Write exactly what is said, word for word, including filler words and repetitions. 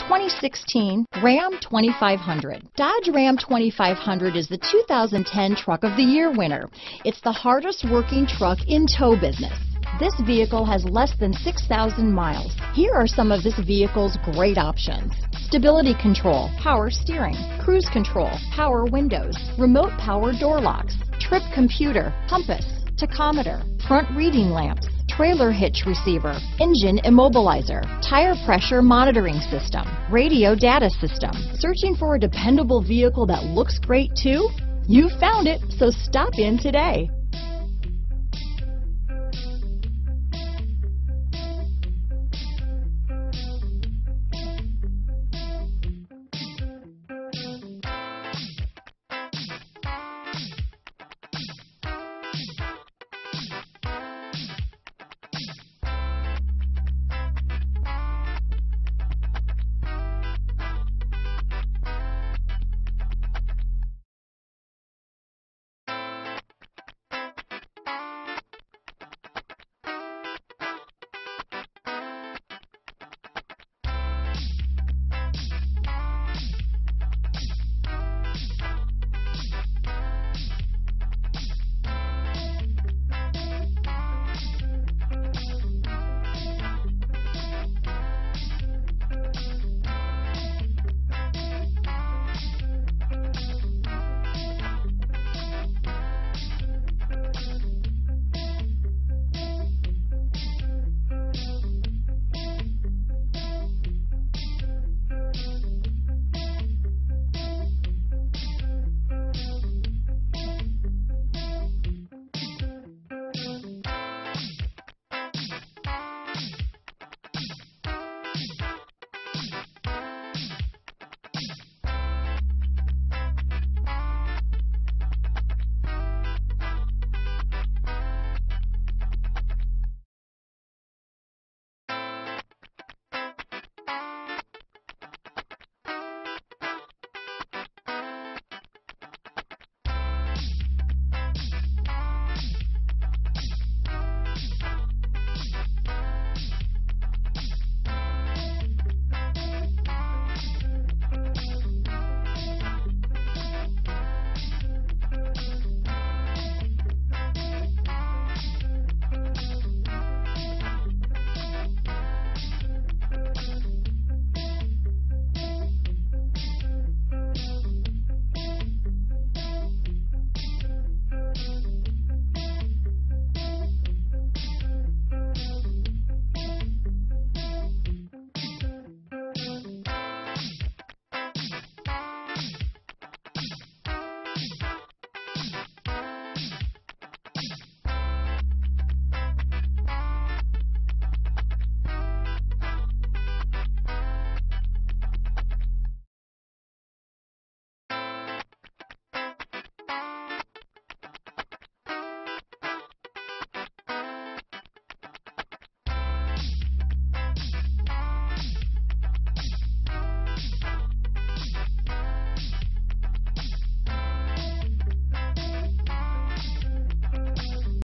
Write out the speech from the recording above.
twenty sixteen Ram twenty-five hundred. Dodge Ram twenty-five hundred is the two thousand ten Truck of the Year winner. It's the hardest working truck in tow business. This vehicle has less than six thousand miles. Here are some of this vehicle's great options: stability control, power steering, cruise control, power windows, remote power door locks, trip computer, compass, tachometer, front reading lamps, trailer hitch receiver, engine immobilizer, tire pressure monitoring system, radio data system. Searching for a dependable vehicle that looks great too? You found it, so stop in today.